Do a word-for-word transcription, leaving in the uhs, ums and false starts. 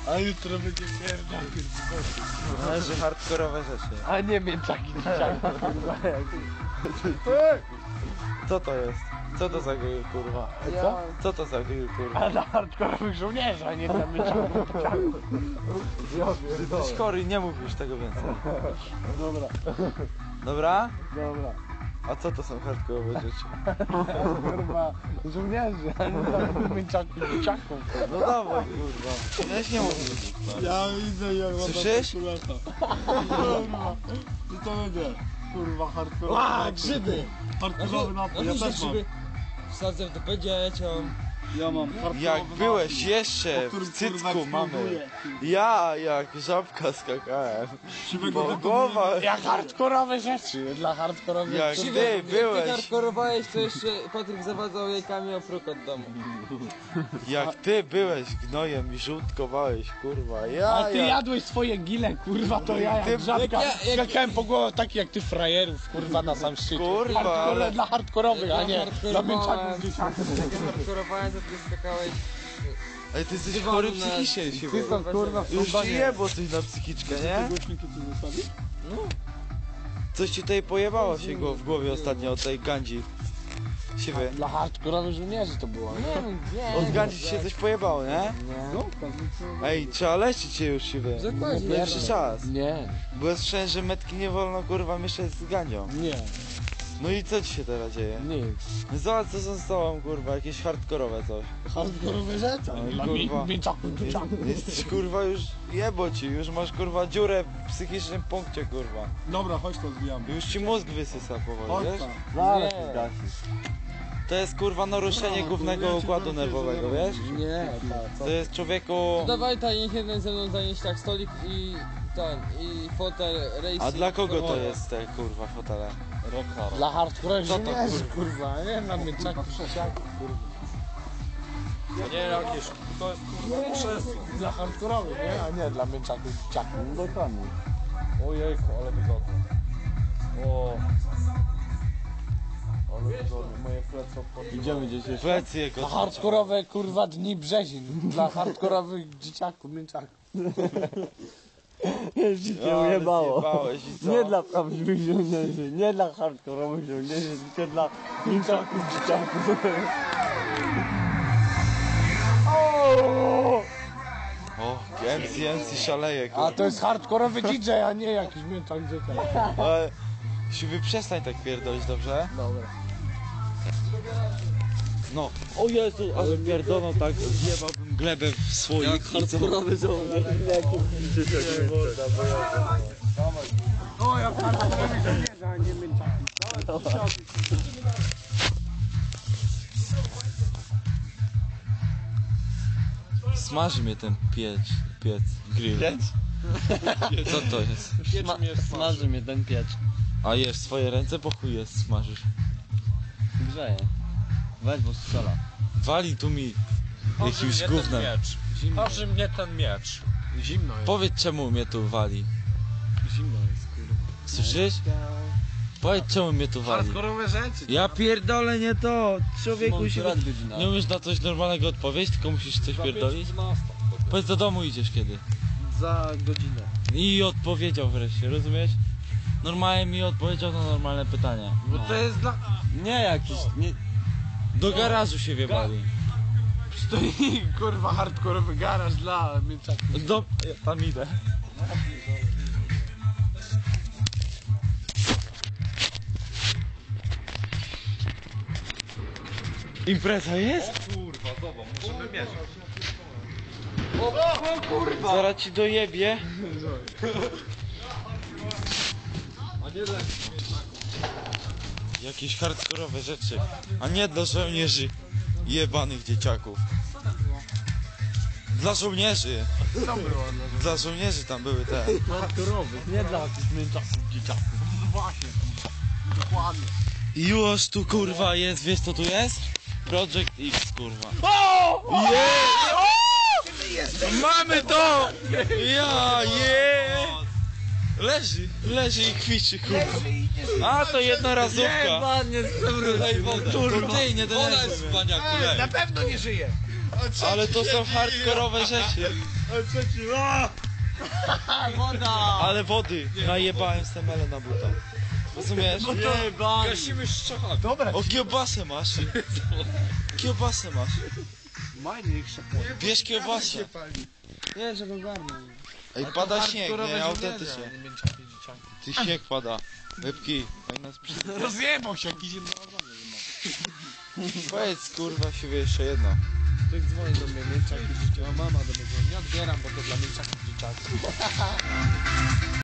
A jutro będzie pierdol. Należy hardkorowe rzeczy. A nie mięczaki dzisiaj. Co to jest? Co to za grill, kurwa? Co? Co to za grill, kurwa? A dla hardkorowych żołnierzy, a nie dla mięczaków. Ty jesteś chory, nie mów już tego więcej. Dobra, Dobra? dobra. A co to są hardkorowe rzeczy? Kurwa, żołnierzy, a nie dla mięczaków i dzieciaków. No dawaj, kurwa. Weź nie mów już. Ja widzę jak Słyszysz? Kurwa, i to będzie. Kurwa, hardkorowy. A, grzyby! Hardkorowy napój, ja też mam. Wsadzę w dupę dzieciom. Ja mam hardkorowy Jak byłeś napój, jeszcze o którym, w cycku kurwa, mamy. eksploduje. Ja jak żabka skakałem. Siwego Bo głowa... Jak hardkorowe rzeczy, dla hardkorowych Jak rzeczy. ty Jak ty byłeś... hardkorowałeś, to jeszcze Patryk zawadzał jajkami o próg od domu. Jak ty byłeś gnojem i żółtkowałeś, kurwa. Ja A ty jak... jadłeś swoje gile, kurwa, to ja jak Ty- żabka jak ja- jak- skakałem po głowę taki jak ty frajerów, kurwa, na sam szczycie. Kurwa, Hardcore ale- dla hardkorowych, a nie dla mięczaków dzieciaków. Jak ja hardkorowałem, to ty skakałeś. Ale ty jesteś Dywan chory na- psychicznie Ty siebie. tam, kurwa, w Już ci sądonie. jebło coś na psychiczkę, nie? Głośniki tu zostawisz? Coś ci tutaj pojebało się go w głowie ostatnio od tej gandzi. Siwy. Dla hardkorowych żołnierzy to było, nie? Nie, Od gandzi ci się coś pojebało, nie? No, Ej, trzeba leczyć się już, siwy. Zakładnie. Lepszy czas. nie, Bo ja słyszałem, że metki nie wolno, kurwa, mieszać z gandzią. nie, No i co ci się teraz dzieje? nic. No zobacz, co są z tobą, kurwa, jakieś hardkorowe coś. Hardkorowe rzeczy, No i dla kurwa. mi- mięczaków dzieciaków. Jesteś, kurwa, już jebo ci, już masz, kurwa, dziurę w psychicznym punkcie, kurwa. Dobra, chodź to zbijamy. Już ci mózg wysysa powoli, Chodź wiesz? tam. Zaraz To jest, kurwa, naruszenie No, głównego ja ci układu powiem, nerwowego, że- wiesz? Nie, tak, co? To jest człowieku... To dawaj ta niech jeden ze mną zanieść tak stolik i ten, i fotel racing. A dla kogo to jest te, kurwa, fotele? Dla hardkorowych Co to, żołnierzy, kurwa, nie? Dla mięczaków dzieciaków, kurwa. Nie jakieś, to jest kurwa krzesło. Dla hardkorowych, nie? A nie dla mięczaków dzieciaków. Dokładnie. Ojejku, ale wygodne. O. Ale wygodne, moje plecy obchodzi. Idziemy gdzieś jeszcze. Plecy jego... Dla hardkorowe, kurwa, dni brzezin. Dla hardkorowych dzieciaków, mięczaków. Ci się Ale ujebało. zjebałeś i co? Nie dla prawdziwych żołnierzy, nie dla hardkorowych żołnierzy, tylko dla mięczaków dzieciaków. O, M C M C szaleje, A kurwa. to jest hardkorowy D J, a nie jakiś mięczak dzieciak. Ale... Siwy, przestań tak pierdolić, dobrze? Dobra. No. O Jezu, ale pierdolą tak, zjebałbym glebę w słoik i co? Hardkorowy żołnierz, O, jak hardkorowy żołnierze, a nie mięczaki. Smaży mnie ten piec, piec, grill. Co to jest? Sma smaży mnie ten piecz. A jesz swoje ręce, po chuj jest, smażysz. Grzeje. Weź, bo strzela. Wali tu mi jakimś Chodzi mnie gównem. ten miecz. Chodzi mnie ten miecz. Zimno jest. Powiedz czemu mnie tu wali. Zimno jest, kurwa. Słyszysz? Powiedz czemu mnie tu wali. Hardkorowe rzeczy. Ja pierdolę nie to! Człowieku Szymon, się... która godzina? Nie umiesz na coś normalnego odpowiedzieć, tylko musisz coś pierdolić? Powiedz do domu idziesz kiedy. Za godzinę. I odpowiedział wreszcie, rozumiesz? Normalnie mi odpowiedział na normalne pytania. Bo to jest dla... Nie jakiś, nie... Do garażu się wiebali. Stoi, kurwa, hardkorowy garaż dla mięczaków. Do... Ja tam idę. Impreza jest? Kurwa, zobacz, musimy mierzyć. Zaraz ci dojebie. Jakieś hardkorowe rzeczy. A nie dla żołnierzy jebanych dzieciaków. Dla żołnierzy. Co było? Dla żołnierzy tam były te. Hardkorowych, nie dla jakichś mięczaków dzieciaków. No właśnie, dokładnie. I już tu kurwa jest, wiesz co tu jest? Project X kurwa. Jest! Mamy to! Ja, je! Leży, leży i kwiczy kurwa. A to jednorazówka. Ładnie z przewrótem. Ej, ty nie Ona jest denerwuj. wspaniaku, Na pewno nie żyje. Ale to są hardkorowe rzeczy. A trzeci, a! Woda! Ale wody. Najebałem stemele na buta. Rozumiesz? Jebany! Gasimy szczochami. Dobra, O, kiełbasę masz. Kiełbasę masz. Majnik się płonie. Bierz kiełbasę. Nie, żeby garnął. Ej, pada śnieg, nie? Autentycznie. Ty śnieg pada. Rybki. Fajna sprzedaż. Rozjebał się jakiś jednorazowy. Powiedz, kurwa, siebie jeszcze jedno. Ktoś dzwoni do mnie, mięczaki dzieciaki. A mama do mnie dzwoni. Nie odbieram, bo to dla mięczaków dzieciaków.